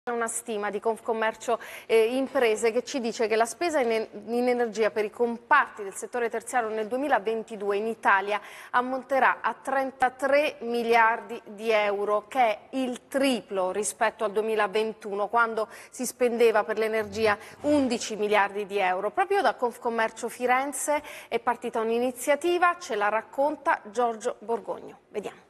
Una stima di Confcommercio Imprese che ci dice che la spesa in energia per i comparti del settore terziario nel 2022 in Italia ammonterà a 33 miliardi di euro, che è il triplo rispetto al 2021, quando si spendeva per l'energia 11 miliardi di euro. Proprio da Confcommercio Firenze è partita un'iniziativa, ce la racconta Giorgio Borgogno. Vediamo.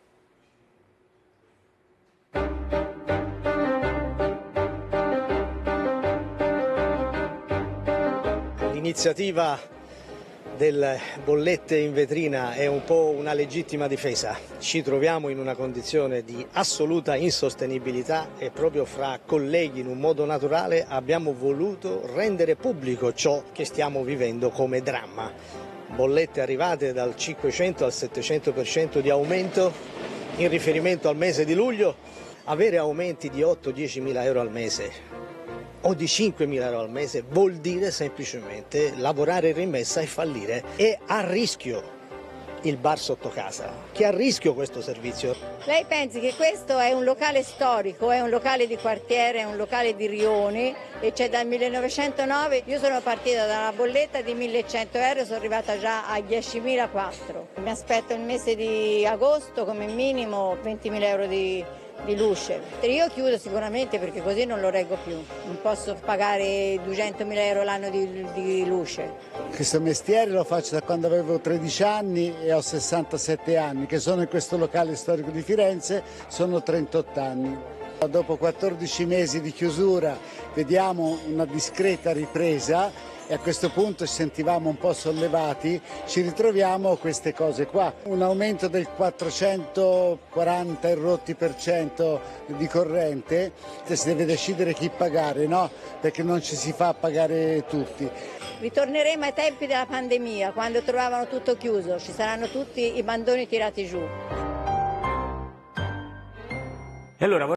L'iniziativa delle bollette in vetrina è un po' una legittima difesa. Ci troviamo in una condizione di assoluta insostenibilità e proprio fra colleghi in un modo naturale abbiamo voluto rendere pubblico ciò che stiamo vivendo come dramma. Bollette arrivate dal 500 al 700% di aumento in riferimento al mese di luglio, avere aumenti di 8-10 mila euro al mese o di 5.000 euro al mese vuol dire semplicemente lavorare in rimessa e fallire. È a rischio il bar sotto casa, che è a rischio questo servizio. Lei pensi che questo è un locale storico, è un locale di quartiere, è un locale di rione e c'è dal 1909, io sono partita da una bolletta di 1.100 euro, sono arrivata già a 10.004. Mi aspetto il mese di agosto come minimo 20.000 euro di luce. Io chiudo sicuramente perché così non lo reggo più, non posso pagare 200.000 euro l'anno di luce. Questo mestiere lo faccio da quando avevo 13 anni e ho 67 anni, che sono in questo locale storico di Firenze, sono 38 anni. Dopo 14 mesi di chiusura vediamo una discreta ripresa e a questo punto ci sentivamo un po' sollevati, ci ritroviamo queste cose qua. Un aumento del 440 e rotti per cento di corrente, si deve decidere chi pagare, no? Perché non ci si fa pagare tutti. Ritorneremo ai tempi della pandemia, quando trovavano tutto chiuso, ci saranno tutti i bandoni tirati giù. E allora